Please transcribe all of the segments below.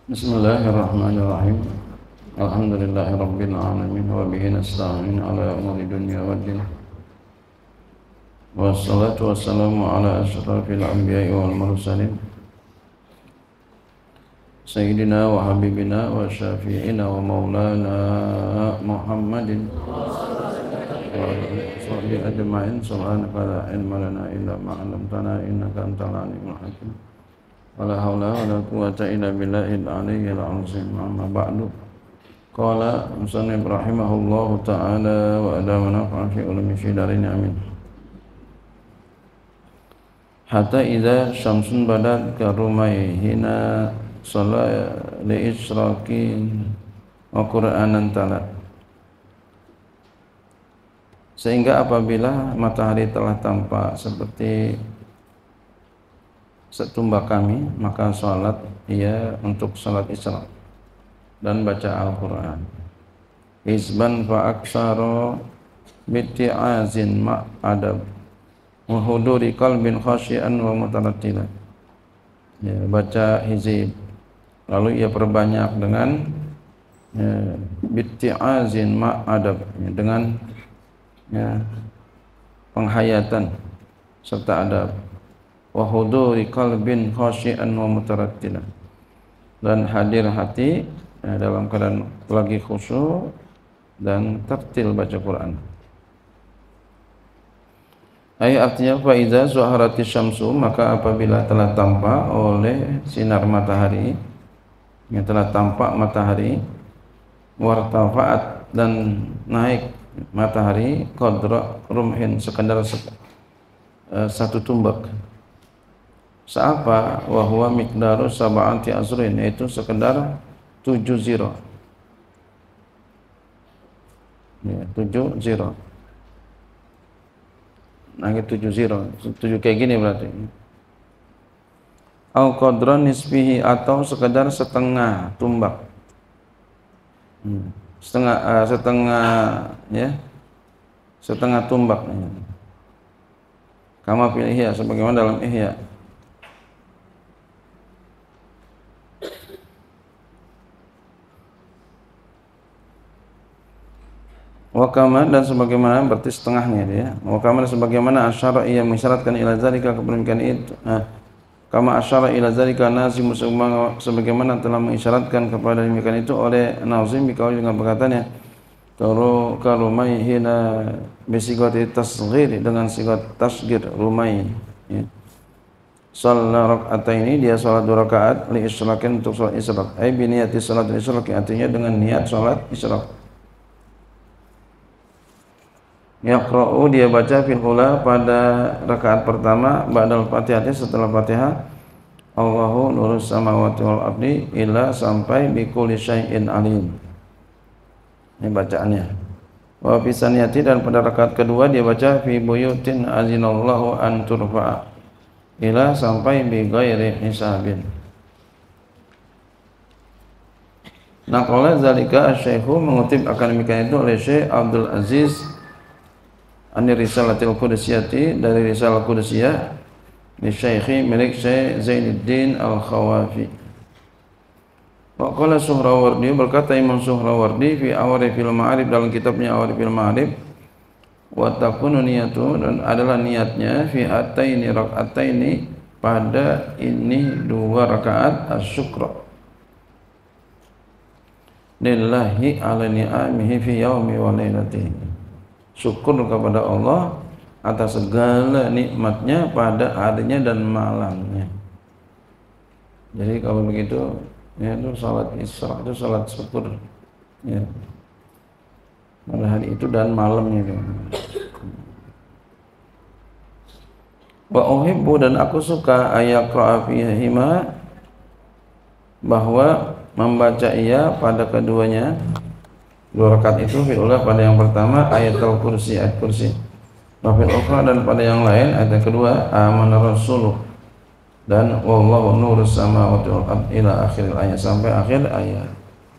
Bismillahirrahmanirrahim. Alhamdulillahirabbil alamin wa bihi nasta'in ala umuri dunya waddin. Wassalatu wassalamu ala asyrafil anbiya'i wal mursalin. Sayyidina wa habibina wa syafi'ina wa maulana Muhammadin wa alihi ajma'in. Subhanaka la ilma lana illa ma 'allamtana innaka antal alimul hakim. Wala haula wala quwwata illa billahil aliyyil azim. Amma ba'du. Qala musannif rahimahullahu ta'ala wa adamana fi ulumi fi darin amin. Hatta idza syamsun badat karumaihina salla li israqin wa qur'anan talat. Sehingga apabila matahari telah tampak seperti setumbak kami, maka salat ia untuk salat isra dan baca Al-Quran. Hizban fa aksara bitti'azin ma'adab wa huduri qalbin khasyian wa mutarattila. Ya, baca hizib, lalu ia perbanyak dengan bitti'azin ma'adab, ya, dengan penghayatan serta adab. Wa huduri qalbin khasyian wa mutarattila, dan hadir hati dalam keadaan lagi khusyuk dan tertil baca Quran. Artinya fa iza zuharatis syamsu, maka apabila telah tampak oleh sinar matahari, yang telah tampak matahari, wartafa'at, dan naik matahari, qadra rumhin, sekadar satu tumbak. Seapa wa huwa miqdaru sab'ati azrin, yaitu sekedar 7 ziro. Ya, 7 ziro. Nah, 7 ziro. 7 kayak gini berarti. Au qadran nisbihi, atau sekedar setengah tumbak. Setengah tumbak. Kama fil Ihya, sebagaimana dalam Ihya. Wakama, dan sebagaimana, berarti setengahnya dia. Wakama, dan sebagaimana asyara, ia mengisyaratkan ila zalika, kepada itu. Kama asyara ila zalika nazim, sebagaimana telah mengisyaratkan kepada demikian itu oleh nazim bikauli, dengan perkataannya karumaihina bisigati tasghir, dengan sigat tasghir rumai, ya. Shalla rak'ataini, dia salat 2 rakaat, li isyraqin, untuk salat isyraq, ai bi niyati salat isyraq, artinya dengan niat salat isyraq. Yaqra'u, dia baca fil ula, pada rakaat pertama, ba'dal Fatihah, setelah Fatihah, Allahu nurus samawati wal ardi, ila, sampai bi kulli syai'in alim. Ini bacaannya. Wa fi saniyati, dan pada rakaat kedua dia baca fi buyutin azinallahu an turfa'a, ila, sampai bi ghairi hisabin. Naqala zalika asy-syaikhu, mengutip akan demikian itu oleh Syekh Abdul Aziz Ani Risalatil Qudusiyati, dari Risalah Qudusiyah, di Syaikhi, milik Syekh Zainuddin Al-Khawafi. Wa qala Suhrawardi, berkata Imam Suhrawardi fi Awarifil Ma'arif, dalam kitabnya Awarifil Ma'arif, wa takunu niyatu, dan adalah niatnya fi ataini rak'ataini, pada ini 2 rakaat asyukra lillahi ala ni'amihi fi yaumi wa lailatihi, syukur kepada Allah atas segala nikmatnya pada harinya dan malamnya. Jadi kalau begitu, ya, itu salat isra, itu salat syukur, ya, pada hari itu dan malamnya. Wa uhibbu, dan aku suka ayaqra'a fihima, bahwa membaca ia pada keduanya, 2 rakaat itu, fil ula, pada yang pertama, ayatul kursi, ayat kursi, wa fil ukhra, dan pada yang lain, ayat yang kedua, amana rasuluh, dan wallahu nurus samawati wal ardi, ila akhir ayat, sampai akhir ayat.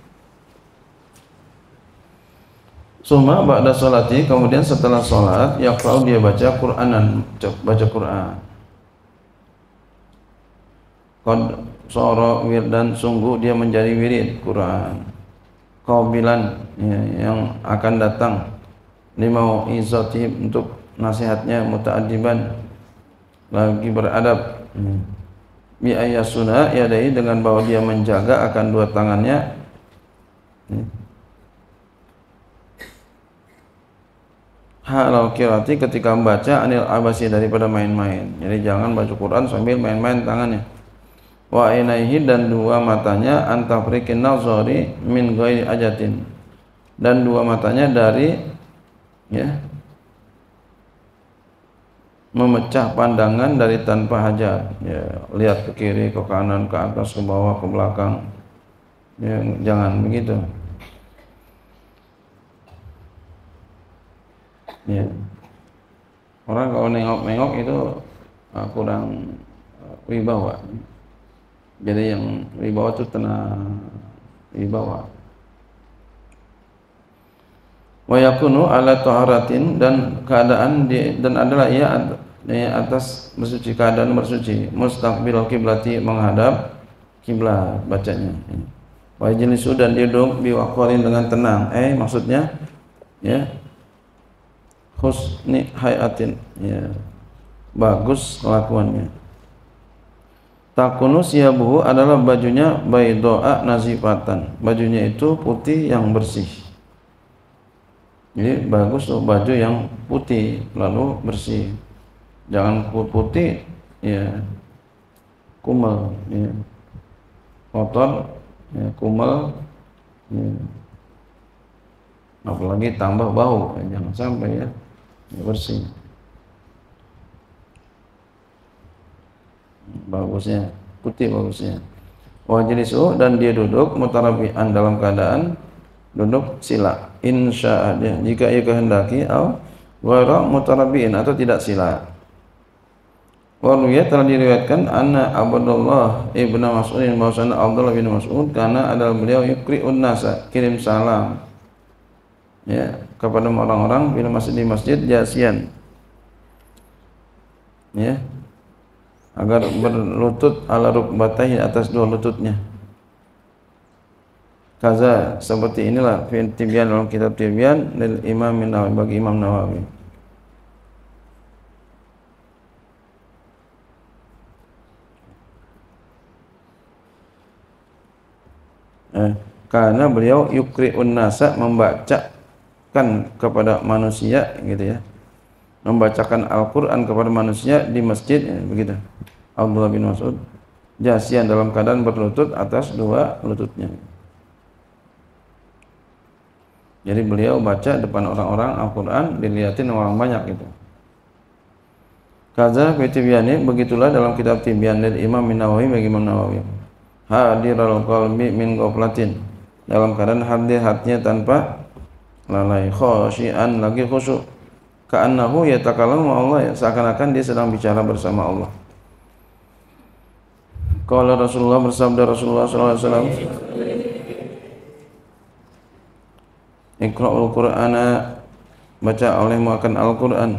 Suma ba'da sholati, kemudian setelah sholat, yaqra'u, dia baca Qur'anan, baca Qur'an. soro wirdan, sungguh dia menjadi wirid Quran. Qabilan, ya, yang akan datang, limau izati, untuk nasihatnya, muta'addiban, lagi beradab, bi ayasuna yadai, dengan bahwa dia menjaga akan dua tangannya, halal kirati, ketika membaca, anil abasi, daripada main-main. Jadi jangan baca Quran sambil main-main tangannya. Wa ainaihi, dan dua matanya, antafrikin nazari min ghairi ajatin, dan dua matanya dari, ya, memecah pandangan dari tanpa hajat, ya, lihat ke kiri, ke kanan, ke atas, ke bawah, ke belakang, ya, jangan begitu, ya. Orang kalau nengok-nengok itu kurang wibawa. Jadi yang wibawa itu tenang, wibawa. Wa yakunu ala taharatin, dan keadaan dan adalah ia atas bersuci, keadaan bersuci, mustaqbil kiblati, menghadap kiblat bacanya. Wa jelisu, dan duduk biwaqarin, dengan tenang, maksudnya, ya, husni hayatin, ya, bagus kelakuannya. Takunu siyabuhu, adalah bajunya, baydoa nazifatan, bajunya itu putih yang bersih. Jadi bagus tuh baju yang putih lalu bersih, jangan putih, ya, kumel, ya, kotor, ya, kumel, ya, apalagi tambah bau, jangan sampai, ya, bersih. Bagusnya putih, bagusnya. Wa jalisu, dan dia duduk, mutarabi'an, dalam keadaan duduk sila, insya Allah, jika ia kehendaki, atau ghairu mutarabi'in, atau tidak sila. Wa ruwiyat, telah diriwayatkan, anna Abdullah ibn Mas'ud, bahwasanya Abdullah bin Mas'ud, karena adalah beliau yukri'un nasa, kirim salam, ya, kepada orang-orang bila masih di masjid, jasian, ya, agar berlutut ala rukbatahi, atas dua lututnya. Kaza, seperti inilah, fi Tibyan, dalam kitab Tibyan, lil Imam Nawawi, bagi Imam Nawawi. Karena beliau yukri'un nasa, membacakan kepada manusia, gitu ya, membacakan Al-Quran kepada manusia di masjid, ya, begitu. Abdullah bin Mas'ud jasian, dalam keadaan berlutut atas dua lututnya. Jadi beliau baca depan orang-orang Al-Quran, dilihatin orang banyak gitu. Kaza fi Tibyani, begitulah dalam kitab Tibyan dari Imam Nawawi, bagi Imam Nawawi. Hadirul qalbi min ghaflatin, dalam keadaan hadir hatinya tanpa lalai, khasyian, lagi khusyuk, ka'annahu yatakallamu Allah, seakan-akan dia sedang bicara bersama Allah. Qala Rasulullah, bersabda Rasulullah sallallahu alaihi wasallam, Iqra'ul Qur'ana, baca olehmu akan Al-Qur'an,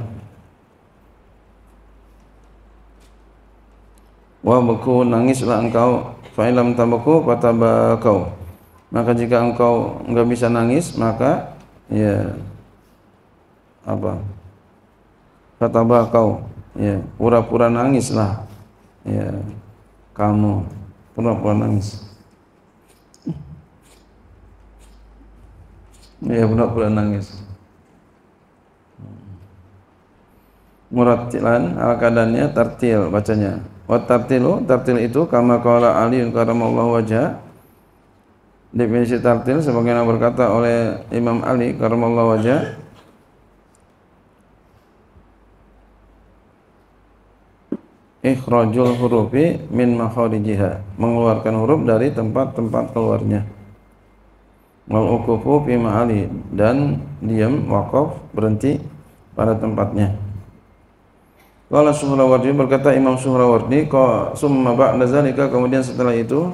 wa buku, nangislah engkau, fa ilam tabaku fatabakau, maka jika engkau enggak bisa nangis, maka, ya, apa, fatabakau, ya, pura-pura nangislah, ya, kamu pura-pura nangis, ya, pura-pura nangis. Murattilan, al-kadannya tartil, bacanya. Wa tartilu, tartil itu kama qala Ali karamallahu wajhah, definisi tartil sebagaimana berkata oleh Imam Ali karamallahu wajhah, ikhrajul hurufi min makharijiha, mengeluarkan huruf dari tempat-tempat keluarnya. Wal uqufu fi ma'ali, dan diam, waqaf, berhenti pada tempatnya. Qala Suhrawardi, berkata Imam Suhrawardi, summa ba'da zalika, kemudian setelah itu,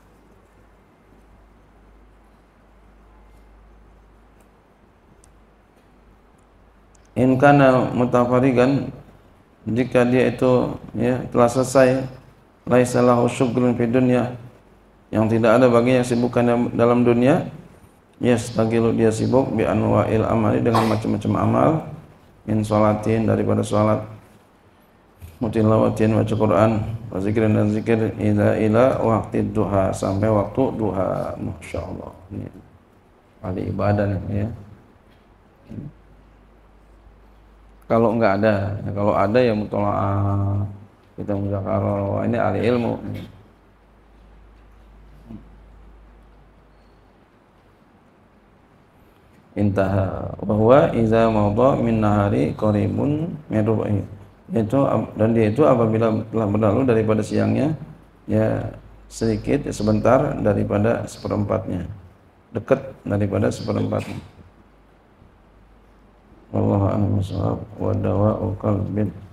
in kana mutafarigan, jika dia itu, ya, telah selesai laisa lahu syughlun fid dunya, yang tidak ada baginya sibukan dalam dunia, yastagilu dia sibuk bi anwa'il amali dengan macam-macam amal, min sholatin daripada salat, mutilawatin baca Quran, wa zikrin dan zikir, ila waktu duha sampai waktu duha. Masyaallah, ini ahli ibadah nih ya. Kalau enggak ada, kalau ada ya mutola'ah, kita muzakarah, ini ahli ilmu. Intaha bahwa iza mawdha min nahari qaribun min rubai, itu dan dia itu apabila telah berlalu daripada siangnya ya sedikit ya sebentar daripada seperempatnya, dekat daripada seperempatnya. Wallahu a'lam bishawab wa dawa'u qalbin